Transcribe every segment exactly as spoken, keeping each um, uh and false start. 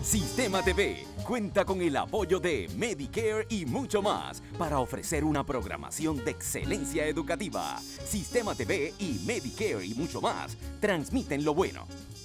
Sistema T V cuenta con el apoyo de Medicare y mucho más para ofrecer una programación de excelencia educativa. Sistema T V y Medicare y mucho más transmiten lo bueno.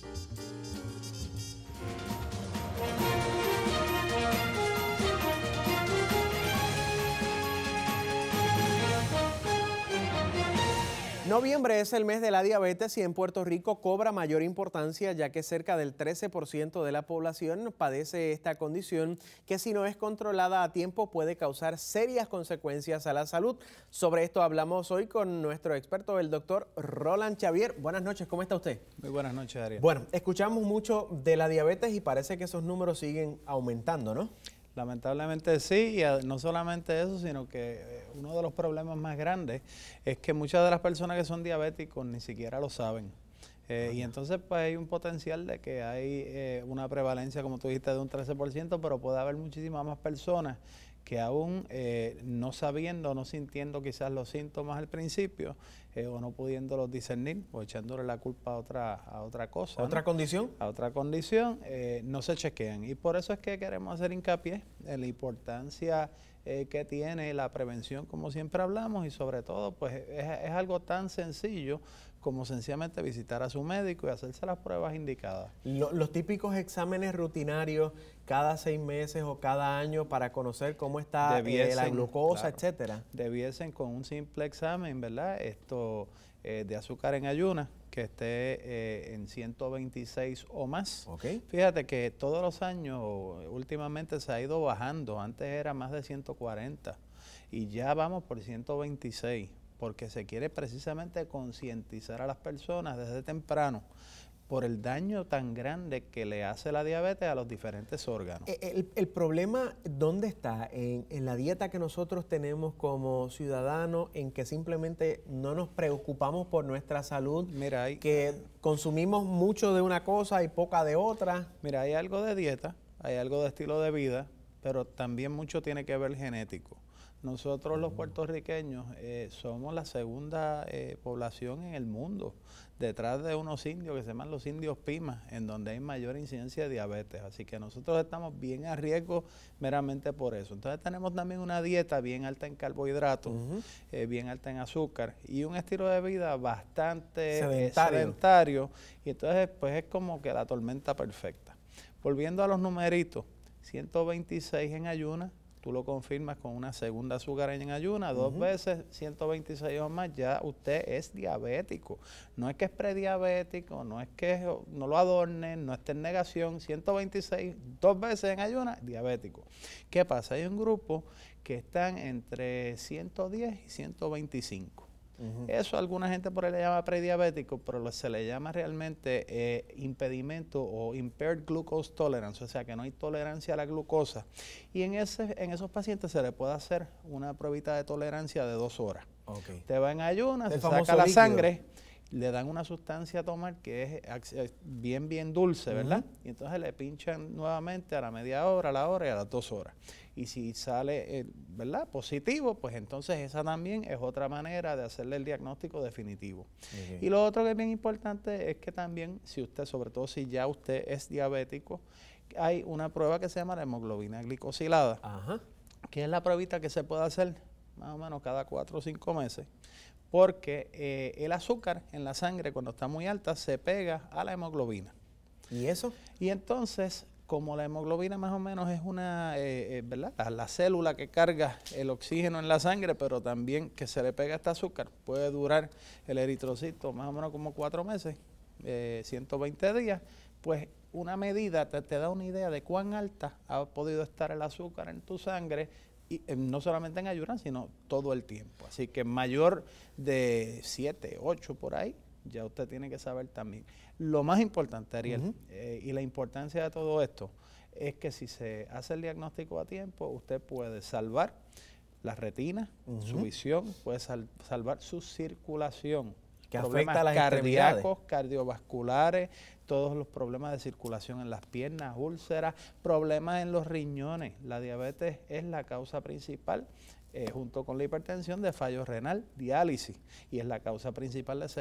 Noviembre es el mes de la diabetes y en Puerto Rico cobra mayor importancia ya que cerca del trece por ciento de la población padece esta condición que si no es controlada a tiempo puede causar serias consecuencias a la salud. Sobre esto hablamos hoy con nuestro experto, el doctor Roland Xavier. Buenas noches, ¿cómo está usted? Muy buenas noches, Ariel. Bueno, escuchamos mucho de la diabetes y parece que esos números siguen aumentando, ¿no? Lamentablemente sí, y no solamente eso, sino que uno de los problemas más grandes es que muchas de las personas que son diabéticos ni siquiera lo saben. Eh, y entonces pues hay un potencial de que hay eh, una prevalencia, como tú dijiste, de un trece por ciento, pero puede haber muchísimas más personas que aún eh, no sabiendo, no sintiendo quizás los síntomas al principio, eh, o no pudiéndolos discernir, o echándole la culpa a otra, a otra cosa. ¿Otra ¿no? condición? A otra condición, eh, no se chequean. Y por eso es que queremos hacer hincapié en la importancia eh, que tiene la prevención, como siempre hablamos, y sobre todo, pues es, es algo tan sencillo como sencillamente visitar a su médico y hacerse las pruebas indicadas. Lo, los típicos exámenes rutinarios cada seis meses o cada año para conocer cómo está debiesen, eh, la glucosa, claro, etcétera. Debiesen con un simple examen, ¿verdad? Esto eh, de azúcar en ayunas, que esté eh, en ciento veintiséis o más. Okay. Fíjate que todos los años últimamente se ha ido bajando. Antes era más de ciento cuarenta y ya vamos por ciento veintiséis. Porque se quiere precisamente concientizar a las personas desde temprano por el daño tan grande que le hace la diabetes a los diferentes órganos. El, el problema, ¿dónde está? En, en la dieta que nosotros tenemos como ciudadanos, en que simplemente no nos preocupamos por nuestra salud, Mira, hay, que consumimos mucho de una cosa y poca de otra. Mira, hay algo de dieta, hay algo de estilo de vida, pero también mucho tiene que ver genético. Nosotros los puertorriqueños eh, somos la segunda eh, población en el mundo, detrás de unos indios que se llaman los indios Pimas, en donde hay mayor incidencia de diabetes. Así que nosotros estamos bien a riesgo meramente por eso. Entonces tenemos también una dieta bien alta en carbohidratos, uh-huh. eh, bien alta en azúcar y un estilo de vida bastante sedentario. Eh, sedentario. Y entonces pues es como que la tormenta perfecta. Volviendo a los numeritos, ciento veintiséis en ayunas. Tú lo confirmas con una segunda azúcar en ayuna, dos uh-huh. veces, ciento veintiséis o más, ya usted es diabético. No es que es prediabético, no es que no lo adornen, no esté en negación, ciento veintiséis, dos veces en ayuna, diabético. ¿Qué pasa? Hay un grupo que están entre ciento diez y ciento veinticinco. Uh-huh. Eso a alguna gente por ahí le llama prediabético, pero se le llama realmente eh, impedimento o impaired glucose tolerance, o sea que no hay tolerancia a la glucosa. Y en, ese, en esos pacientes se le puede hacer una pruebita de tolerancia de dos horas. Okay. Te va en ayunas, se saca líquido. La sangre, le dan una sustancia a tomar que es, es bien, bien dulce, ¿verdad? Uh-huh. Y entonces le pinchan nuevamente a la media hora, a la hora y a las dos horas. Y si sale, eh, ¿verdad?, positivo, pues entonces esa también es otra manera de hacerle el diagnóstico definitivo. Okay. Y lo otro que es bien importante es que también, si usted, sobre todo si ya usted es diabético, hay una prueba que se llama la hemoglobina glicosilada, uh-huh. que es la pruebita que se puede hacer más o menos cada cuatro o cinco meses. Porque eh, el azúcar en la sangre cuando está muy alta se pega a la hemoglobina. ¿Y eso? Y entonces, como la hemoglobina más o menos es una, eh, eh, ¿verdad? La, la célula que carga el oxígeno en la sangre, pero también que se le pega este azúcar, puede durar el eritrocito más o menos como cuatro meses, eh, ciento veinte días, pues una medida te, te da una idea de cuán alta ha podido estar el azúcar en tu sangre. Y, eh, no solamente en ayunas, sino todo el tiempo. Así que mayor de siete, ocho por ahí, ya usted tiene que saber también. Lo más importante, Ariel, uh-huh. eh, y la importancia de todo esto, es que si se hace el diagnóstico a tiempo, usted puede salvar la retina, uh-huh. su visión, puede sal, salvar su circulación. Que problemas afecta a las cardíacos, cardiovasculares, todos los problemas de circulación en las piernas, úlceras, problemas en los riñones. La diabetes es la causa principal, eh, junto con la hipertensión, de fallo renal, diálisis, y es la causa principal de ceguera.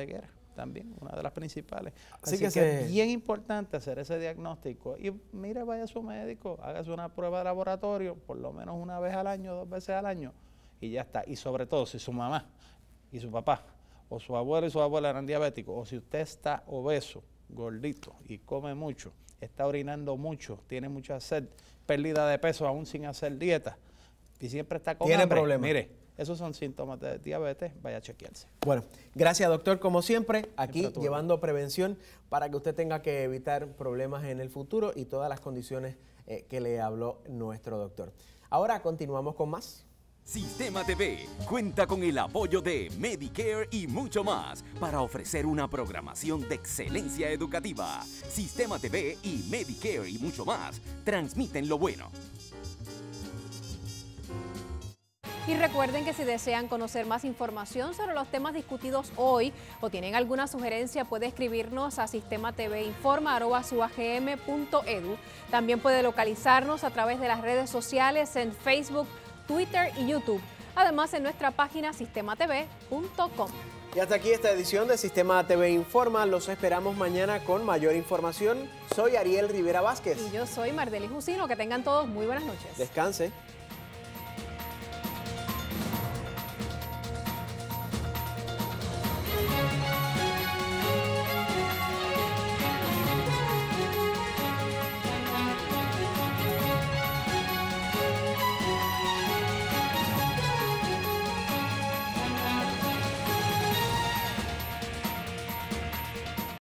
también, una de las principales. Así, Así, que, que, se... es bien importante hacer ese diagnóstico. Y mire, vaya a su médico, hágase una prueba de laboratorio, por lo menos una vez al año, dos veces al año, y ya está. Y sobre todo, si su mamá y su papá, o su abuelo y su abuela eran diabéticos, o si usted está obeso, gordito y come mucho, está orinando mucho, tiene mucha sed, pérdida de peso aún sin hacer dieta, y siempre está con ¿Tiene hambre, problemas? mire, esos son síntomas de diabetes, vaya a chequearse. Bueno, gracias doctor, como siempre, aquí Siempre llevando prevención para que usted tenga que evitar problemas en el futuro y todas las condiciones eh, que le habló nuestro doctor. Ahora continuamos con más. Sistema T V cuenta con el apoyo de Medicare y mucho más para ofrecer una programación de excelencia educativa. Sistema T V y Medicare y mucho más transmiten lo bueno. Y recuerden que si desean conocer más información sobre los temas discutidos hoy o tienen alguna sugerencia, puede escribirnos a sistema t v informa arroba su a g m punto e d u. También puede localizarnos a través de las redes sociales en Facebook, Twitter y YouTube. Además, en nuestra página sistema t v punto com. Y hasta aquí esta edición de Sistema T V Informa. Los esperamos mañana con mayor información. Soy Ariel Rivera Vázquez. Y yo soy Mardeli Jusino. Que tengan todos muy buenas noches. Descanse.